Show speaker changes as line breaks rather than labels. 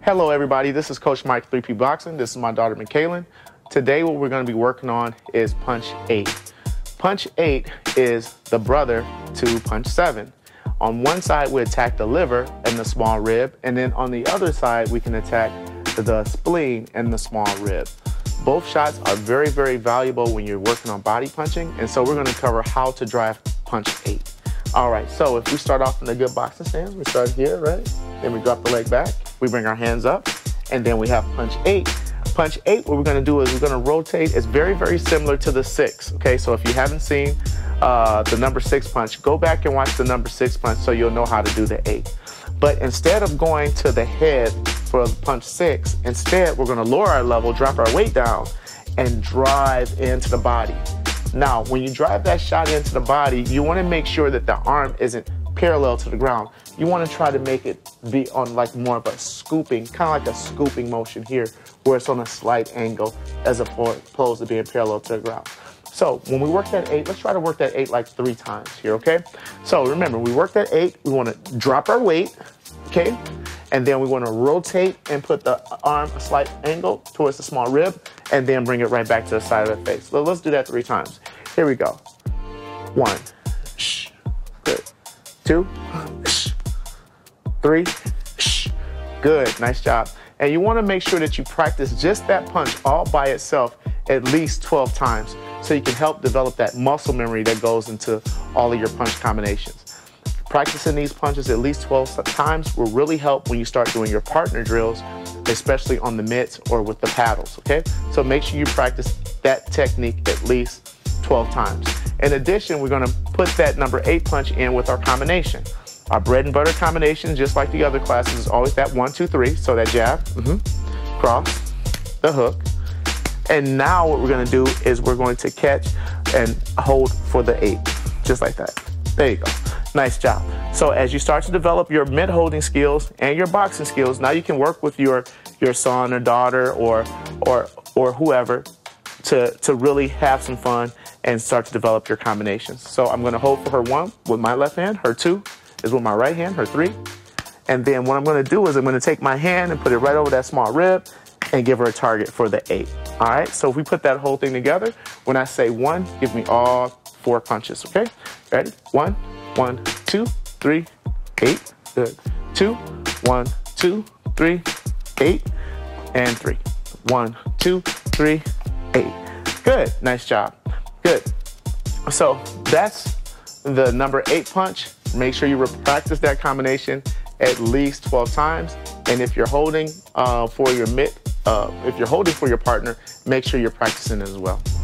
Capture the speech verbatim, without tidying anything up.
Hello everybody, this is Coach Mike three P Boxing. This is my daughter McKaylin. Today what we're going to be working on is Punch eight. Punch eight is the brother to Punch seven. On one side we attack the liver and the small rib, and then on the other side we can attack the spleen and the small rib. Both shots are very, very valuable when you're working on body punching, and so we're going to cover how to drive Punch eight. All right, so if we start off in a good boxing stance, we start here, right? Then we drop the leg back, we bring our hands up, and then we have Punch eight. Punch eight, what we're gonna do is we're gonna rotate. It's very, very similar to the six, okay? So if you haven't seen uh, the number six punch, go back and watch the number six punch so you'll know how to do the eight. But instead of going to the head for Punch six, instead we're gonna lower our level, drop our weight down, and drive into the body. Now, when you drive that shot into the body, you wanna make sure that the arm isn't parallel to the ground. You want to try to make it be on like more of a scooping, kind of like a scooping motion here, where it's on a slight angle as opposed to being parallel to the ground. So when we work that eight, let's try to work that eight like three times here, okay? So remember, we work that eight, we want to drop our weight, okay? And then we want to rotate and put the arm a slight angle towards the small rib, and then bring it right back to the side of the face. So let's do that three times. Here we go. One, shh, good. Two, shh, three, shh, good, nice job. And you want to make sure that you practice just that punch all by itself at least twelve times so you can help develop that muscle memory that goes into all of your punch combinations. Practicing these punches at least twelve times will really help when you start doing your partner drills, especially on the mitts or with the paddles, okay? So make sure you practice that technique at least twelve times. In addition, we're gonna put that number eight punch in with our combination. Our bread and butter combination, just like the other classes, is always that one, two, three. So that jab, mm-hmm, cross, the hook. And now what we're gonna do is we're going to catch and hold for the eight, just like that. There you go, nice job. So as you start to develop your mitt holding skills and your boxing skills, now you can work with your, your son or daughter or, or, or whoever to, to really have some fun and start to develop your combinations. So I'm gonna hold for her one with my left hand, her two is with my right hand, her three. And then what I'm gonna do is I'm gonna take my hand and put it right over that small rib and give her a target for the eight. All right, so if we put that whole thing together, when I say one, give me all four punches, okay? Ready? One, one, two, three, eight, good. Two, one, two, three, eight, and three. One, two, three, eight. Good, nice job. Good. So that's the number eight punch. Make sure you practice that combination at least twelve times. And if you're holding uh, for your mitt, uh, if you're holding for your partner, make sure you're practicing as well.